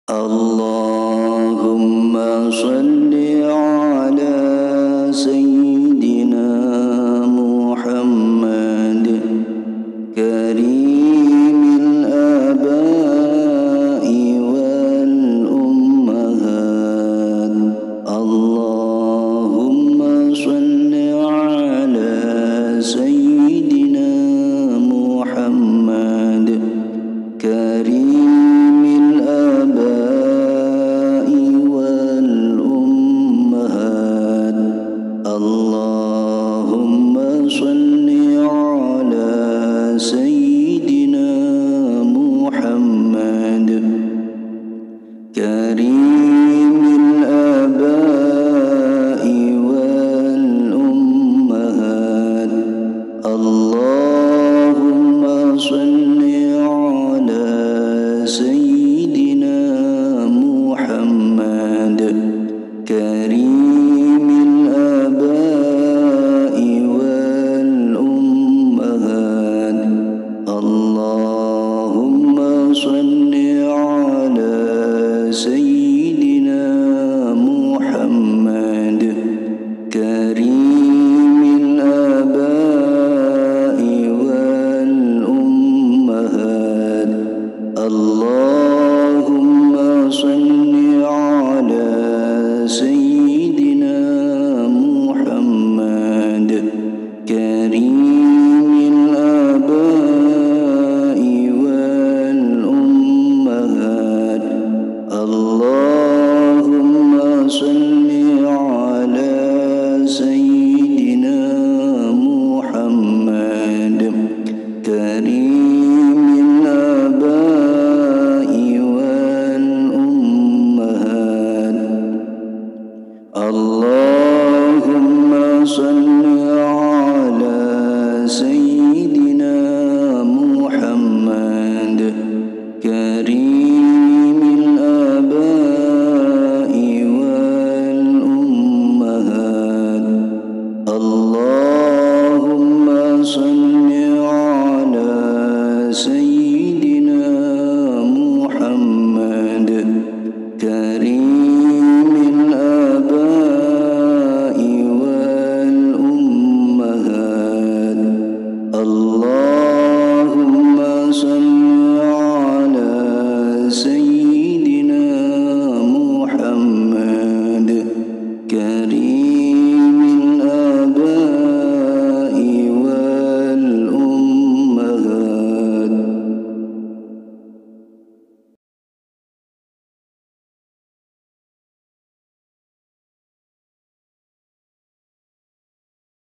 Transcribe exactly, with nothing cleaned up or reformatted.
اللهم صل على سيدنا محمد كريم الآباء والأمهات. اللهم صل على سيدنا محمد كريم الآباء والأمهات. اللهم صل على سيدنا محمد كريم الآباء والأمهات. اللهم صل على سيدنا محمد كريم الآباء والأمهات. اللهم صل على سيدنا محمد كريم الآباء والأمهات. اللهم صل على سيدنا محمد كريم الآباء والأمهات. اللهم صل على سيدنا محمد كريم الآباء والأمهات. الله